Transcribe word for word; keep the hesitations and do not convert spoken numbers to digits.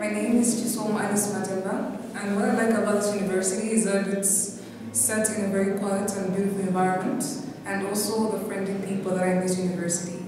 My name is Chisomo and what I like about this university is that it's set in a very quiet and beautiful environment, and also the friendly people that are in this university.